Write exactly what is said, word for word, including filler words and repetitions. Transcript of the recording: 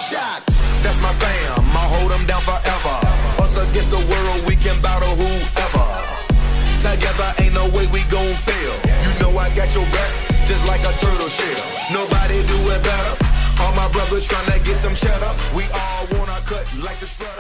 shot. That's my fam, I'll hold them down forever. Us against the world, we can battle whoever. Together ain't no way we gon' fail. You know I got your back, just like a turtle shell. Nobody do it better. All my brothers tryna get some cheddar. We all want our cut like the shredder.